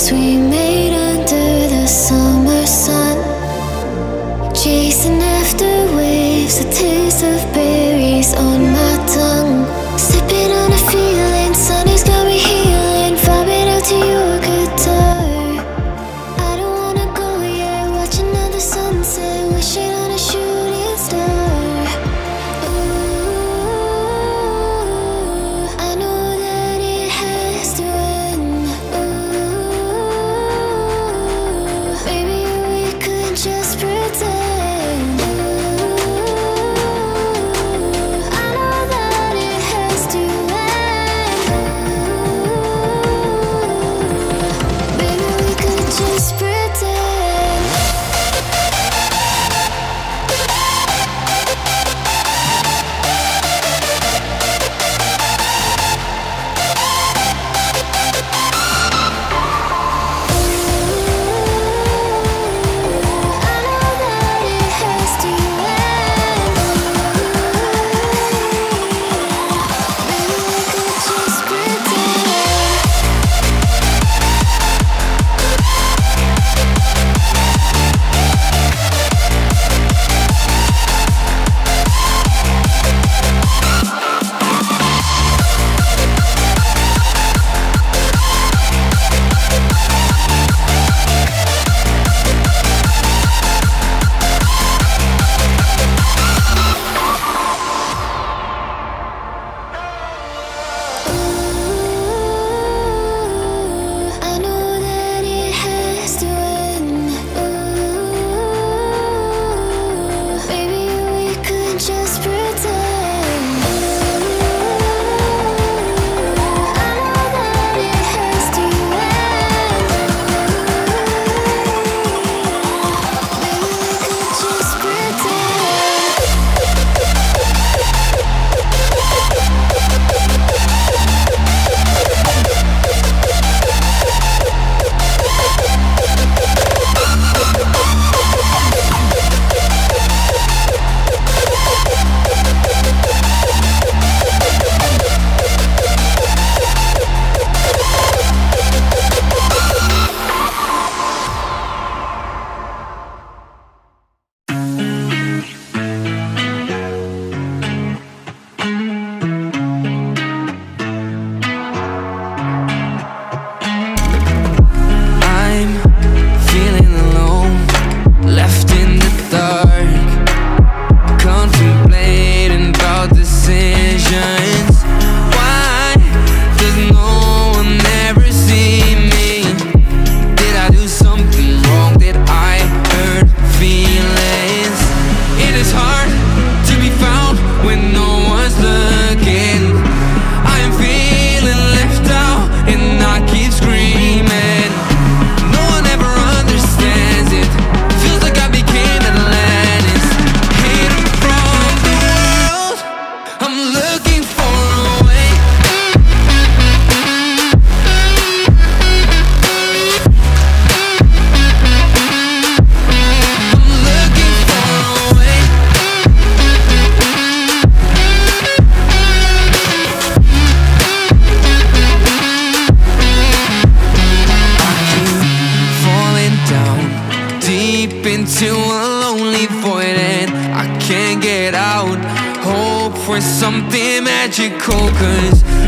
memories we made under the summer sun, chasing after waves, a taste of berries on my tongue, sipping on a feeling, sun has got me healing, vibing out to your guitar. I don't wanna go yet, watching another sunset, wishing on a shooting star. Ooh, I know that it has to end. Ooh, maybe we could just pretend. Ooh, I know that it has to end. Ooh, maybe we could just pretend. Into a lonely void and I can't get out. Hope for something magical, 'cause